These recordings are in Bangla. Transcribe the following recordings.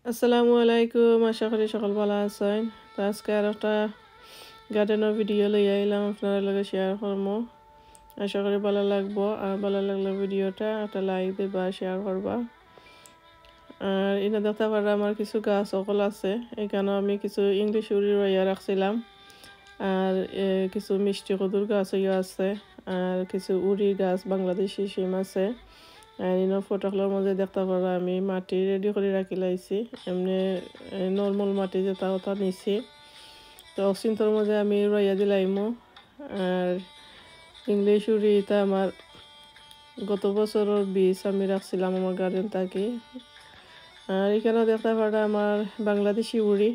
আসসালামু আলাইকুম, আশা করি সকল ভালো আছেন। তো আজকে আর একটা গার্ডেনের ভিডিও লই আইলাম আপনার লগে শেয়ার করবো। আশা করি ভালো লাগবো, আর ভালো লাগলে ভিডিওটা একটা লাইক দিবা, শেয়ার করবা। আর এনে দেখতে পারা আমার কিছু গাছ সকল আছে, এখানে আমি কিছু ইংলিশ উড়ি রইয়া রাখছিলাম। আর কিছু মিষ্টি কদুর গাছ আছে, আর কিছু উড়ি গাছ বাংলাদেশি সিম আছে। আর ইনো ফটোগুলোর মধ্যে দেখতে পারা আমি মাটি রেডি করে রাখি লাইছি, এমনি নর্মাল মাটি যেটা ওটা নিছি। তো অক্সিন্তর মধ্যে আমি রইয়া দিলাইমো। আর ইংলিশ উড়ি এটা আমার গত বছরের বীজ আমি রাখছিলাম আমার গার্ডেন থাকি। আর এখানে দেখতে পারা আমার বাংলাদেশি উড়ি।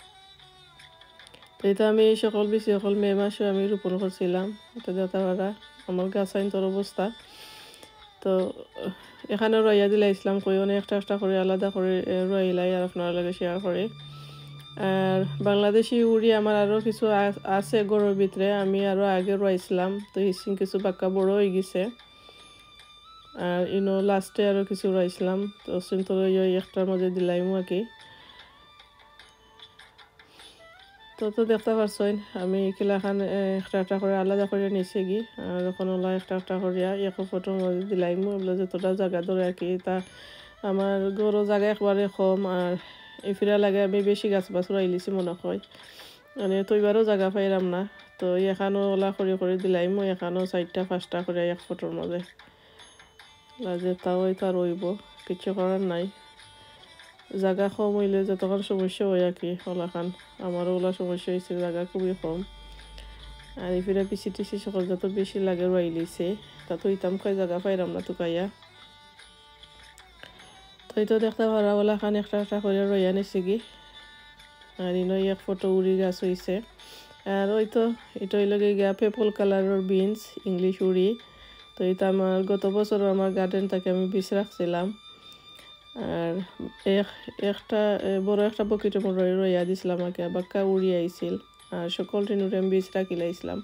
তো এটা আমি সকল বীজ সকল মে মাসে আমি রোপণ করছিলাম। এটা দেখতে পারা আমার গাছ আইনতর অবস্থা। তো এখানে রইয়া দিলাইছিলাম কই অনেক একটা একটা করে আলাদা করে রইলাই আর আপনার লগে শেয়ার করে। আর বাংলাদেশি উড়ি আমার আরও কিছু আছে গড়ের ভিতরে, আমি আরও আগে রয়েছিলাম। তো হিসিন কিছু পাক্কা বড় হয়ে গেছে। আর ইনো লাস্টে আরও কিছু রয়েছিলাম, তো সিন্তর একটার মধ্যে দিলাইমু আর কি। তো দেখতে পারছেন আমি কিলাখান একটা একটা করে আলাদা করে নিচে গিয়ে, আর এখন ওলা একটা একটা করিয়া এক ফটোর মধ্যে দিলাইমু। এগুলো যতটা জায়গা ধরে আর কি, তা আমার গরু জায়গা একবারে কম। আর এই ফিরা লাগে আমি বেশি গাছ বাছ রাইলিছি মনে হয়, মানে তো এবারও জায়গা পাইলাম না। তো এখানেও ওলা করে দিলাইমু, এখানেও 4টা 5টা করে এক ফটোর মধ্যে লাগে। তাও এটা রইব, কিছু করার নাই। জায়গা কম হইলে যতক্ষণ সমস্যা হয় আর কি ওলাখান, আমারও ওলা সমস্যা হয়েছে, জায়গা খুবই কম। আর এই ফিরা পিসি টিসি সকল যত বেশি লাগে রইলিছে, তা তো ইতাম খাই জায়গা পাইলাম না তো কাইয়া। তো এই তো দেখতে পারা ওলাখান একটা একটা করে রইয়া নিছে কি। আর ইনো এক ফটো উড়ি গাছ হয়েছে। আর ওই তো এটা হইল গিয়া পেপল কালারের বিনস ইংলিশ উড়ি। তো এটা আমার গত বছর আমার গার্ডেন থেকে আমি বীজ রাখছিলাম। আর একটা বড় একটা বকেটের মধ্যে রইয়া দিছিলাম আগে, বাক্কা উড়ি আইছিল। আর সকল টিনুরে আমি বীজ রাখি লাইছিলাম।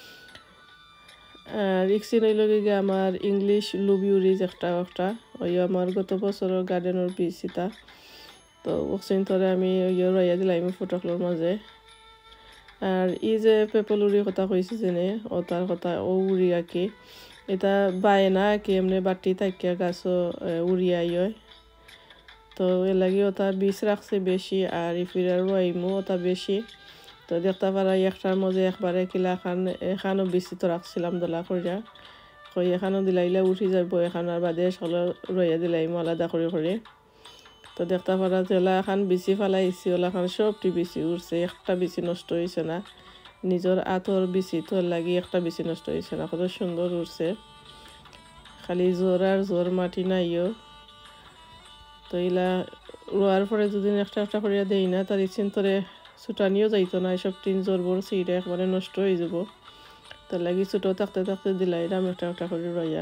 আর ইকসিন হইল গিয়ে আমার ইংলিশ লুবিউরিজ একটা একটা ওই আমার গত বছরের গার্ডেনের বীজ এটা। তো অক্সিন ধরে আমি রইয়া দিলাম ফটোগুলোর মাঝে। আর এই যে পেপল উড়ির কথা কইছি যেনে ও তার কথা ও উড়ি আর কি, এটা বায়ে না কি এমনি বাটি থাকিয়া গাছও উড়িয়াই হয়। তো এর লাগে ওটা বীজ রাখছে বেশি, আর ইফিরার রইমু ওটা বেশি। তো দেখতে পারা একটার মধ্যে একবারে কিলা এখানও বেশি তো রাখছিলাম দোলা করিয়া কই এখানও দিলাইলে উঠি যাব, এখান আর বাদে সকলে রইয়া দিলাইমু আলাদা করে। তো দেখতে পারা জেলা এখন বেশি ফেলাইছি, ওলাখান সবটি বেশি উঠছে, একটা বেশি নষ্ট হয়েছে না। নিজের আতর বেশি তোর লাগি একটা বেশি নষ্ট হয়েছে না, কত সুন্দর উঠছে। খালি জোর আর জোর মাটি নাইও। তো এলা রোয়ার পরে দুদিন একটা একটা করিয়া দেই না, তার ইচ্ছিন তোরে ছুটানিও যাইতো না, এসব টিন জোর বোর সিঁড়ে একবারে নষ্ট হয়ে যাব। তার লাগি ছোটো থাকতে থাকতে দিলাই রাম একটা একটা করে রইয়া।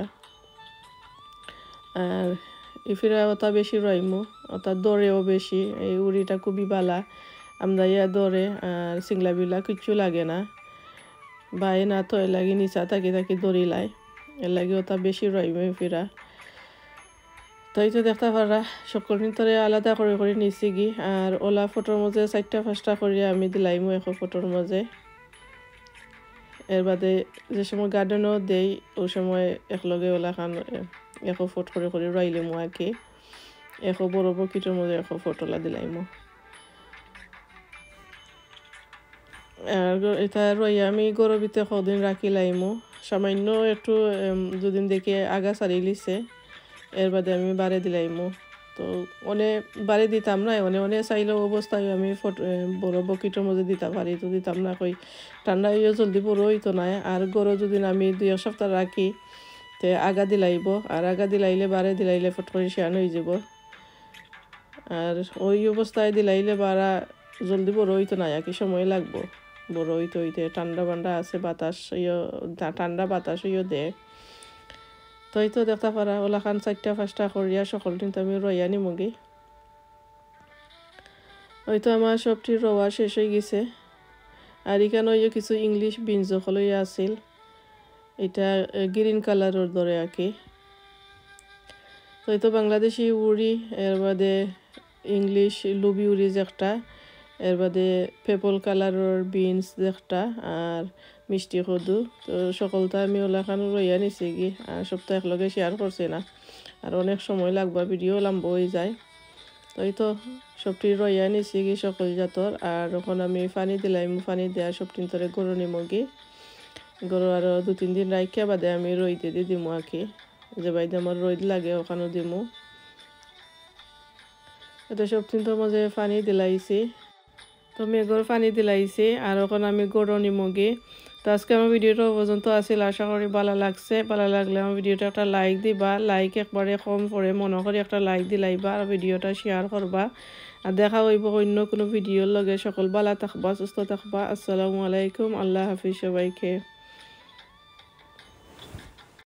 আর ইফিরা ওটা বেশি রইমু, ওটা দরেও বেশি, এই উড়িটা খুবই বালা। আমরা ইয়া দরে আর সিংলা বিলা কিচ্ছু লাগে না, বাই না তো এর লাগে নিচা থাকি দড়ি লাই, এর লাগে ওটা বেশি রইমু ইফিরা। তো এই তো দেখতে পারা সকল ভিতরে আলাদা করে নিছি গি। আর ওলা ফটোর মাঝে 4টা 5টা করিয়া আমি দিলাইমু এক ফটোর মাঝে। এর বাদে যে সময় গার্ডেনও দেই ওই সময় একলগে ওলা খান এক ফটো করে রাইলিমু আর কি। এক বড় বকিটের মধ্যে এক ফটোলা দিলাইমু। আর এটা রইয়া আমি গরবিতে কদিন রাখি লাইমু, সামান্য একটু দুদিন দেখে আগা সারি লিছে, এর বাদে আমি বাড়ে দিলাইমু। তো অনেক বাড়ি দিতাম না, অনেক চাইলেও অবস্থায় আমি বড় বকিটের মধ্যে দিতে পারি, তো দিতাম না কই ঠান্ডা হইও জলদি বড় হইতো না। আর গরু যদি আমি 2 সপ্তাহ রাখি তে আগা দিলাইব, আর আগা দিলাইলে বাড়ে দিলাইলে ফট করে শেয়ান হয়ে যাব। আর ওই অবস্থায় দিলাইলে বাড়া জলদি বড় হইতো না, একই সময় লাগবো বড় হইতে। ঠান্ডা বান্ডা আছে, বাতাস ঠান্ডা বাতাস হইও দেয়। তো এই তো দেখতে পারা ওলাখান 4টা 5টা করিয়া সকল দিন তো আমি রইয়া নিমুগি। ওই তো আমার সবটি রওয়া শেষ হয়ে গেছে। আর এখানে ওই কিছু ইংলিশ বিনস হলইয়া আছিল, এটা গ্রিন কালারের ধরে আর কি। তো এই তো বাংলাদেশি উড়ি, এর বাদে ইংলিশ লুবিউরিজ একটা, এর বাদে পেপল কালারের বিনস একটা, আর মিষ্টি কদু। তো সকলটা আমি ওলাখান রইয়া নিছি কি, আর সবটা একলগে শেয়ার করছি না, আর অনেক সময় লাগবা, ভিডিও লম্বা হয়ে যায়। তো এই তো সবটি রইয়া নিছি কি সকল জাতর। আর এখন আমি পানি দিলাম, পানি দেওয়া সবটিন তরে গরু নিমগি, গরু আরও 2-3 দিন রাখা বাদে আমি রই দিয়ে দিমু আর কি, যে বাইদে আমার রোদ লাগে ওখানেও দিমু। এটা সবটিন তোর মাঝে পানি দিলাইছি, তো মেঘর পানি দিলাইছি, আর এখন আমি গরু নিমগি। তো আজকে আমার ভিডিওটা পর্যন্ত আসিল, আশা করি ভালো লাগছে। ভালো লাগলে আমার ভিডিওটা একটা লাইক দিবা, লাইক একবারে কম পড়ে, মনে করি একটা লাইক দিলাইবা, আর ভিডিওটা শেয়ার করবা। আর দেখা হইব অন্য কোনো ভিডিওর লগে। সকল ভালো থাকবা, সুস্থ থাকবা। আসসালামু আলাইকুম, আল্লাহ হাফিজ সবাইকে।